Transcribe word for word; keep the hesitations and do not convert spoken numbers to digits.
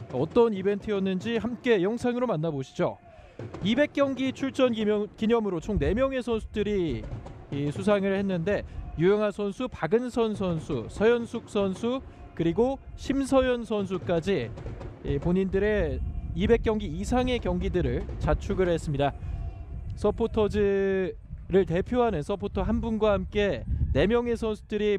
어떤 이벤트였는지 함께 영상으로 만나보시죠. 이백 경기 출전 기념, 기념으로 총 네 명의 선수들이 이 수상을 했는데 유영하 선수, 박은선 선수, 서현숙 선수 그리고 심서연 선수까지 본인들의 이백 경기 이상의 경기들을 자축을 했습니다. 서포터즈를 대표하는 서포터 한 분과 함께 네 명의 선수들이